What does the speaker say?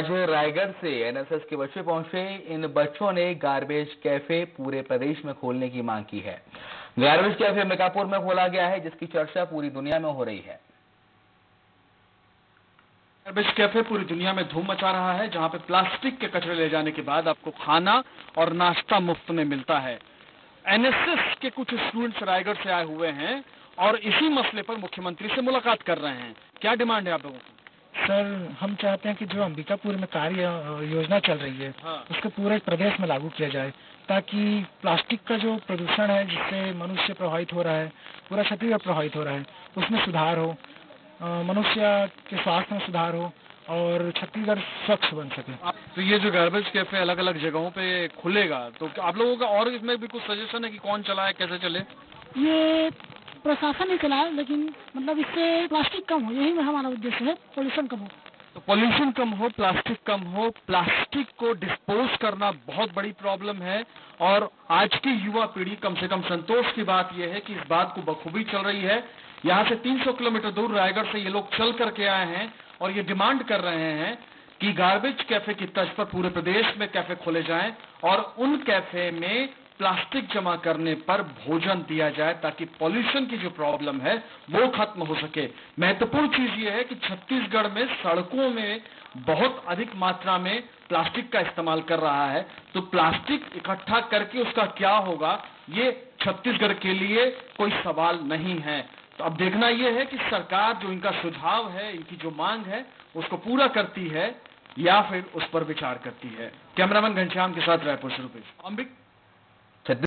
आज रायगढ़ से एनएसएस के बच्चे पहुंचे। इन बच्चों ने गार्बेज कैफे पूरे प्रदेश में खोलने की मांग की है। गार्बेज कैफे अंबिकापुर में खोला गया है, जिसकी चर्चा पूरी दुनिया में हो रही है। गार्बेज कैफे पूरी दुनिया में धूम मचा रहा है, जहां पे प्लास्टिक के कचरे ले जाने के बाद आपको खाना और नाश्ता मुफ्त में मिलता है। एनएसएस के कुछ स्टूडेंट्स रायगढ़ से आए हुए हैं और इसी मसले पर मुख्यमंत्री से मुलाकात कर रहे हैं। क्या डिमांड है आप लोगों की? सर, हम चाहते हैं कि जो अंबिकापुर में कार्य योजना चल रही है, उसको पूरे प्रदेश में लागू किया जाए, ताकि प्लास्टिक का जो प्रदूषण है, जिससे मनुष्य प्रभावित हो रहा है, पूरा छत्तीसगढ़ प्रभावित हो रहा है, उसमें सुधार हो, मनुष्य के स्वास्थ्य में सुधार हो और छत्तीसगढ़ स्वच्छ बन सके। तो ये जो गार्बेज कैफे अलग अलग जगहों पे खुलेगा, तो आप लोगों का और इसमें भी कुछ सजेशन है कि कौन चलाए, कैसे चले? ये प्रशासन ही चलाए, लेकिन मतलब इससे प्लास्टिक कम हो, यही में हमारा उद्देश्य है, पोल्यूशन कम हो। तो पोल्यूशन कम हो, प्लास्टिक कम हो। प्लास्टिक को डिस्पोज करना बहुत बड़ी प्रॉब्लम है और आज की युवा पीढ़ी, कम से कम संतोष की बात यह है कि इस बात को बखूबी चल रही है। यहाँ से 300 किलोमीटर दूर रायगढ़ से ये लोग चल करके आए हैं और ये डिमांड कर रहे हैं कि गार्बेज कैफे की तर्ज पर पूरे प्रदेश में कैफे खोले जाएं और उन कैफे में प्लास्टिक जमा करने पर भोजन दिया जाए, ताकि पॉल्यूशन की जो प्रॉब्लम है वो खत्म हो सके। महत्वपूर्ण चीज ये है कि छत्तीसगढ़ में सड़कों में बहुत अधिक मात्रा में प्लास्टिक का इस्तेमाल कर रहा है, तो प्लास्टिक इकट्ठा करके उसका क्या होगा, ये छत्तीसगढ़ के लिए कोई सवाल नहीं है। तो अब देखना यह है कि सरकार जो इनका सुझाव है, इनकी जो मांग है, उसको पूरा करती है या फिर उस पर विचार करती है। कैमरामैन घनश्याम के साथ रायपुर से रुपेश।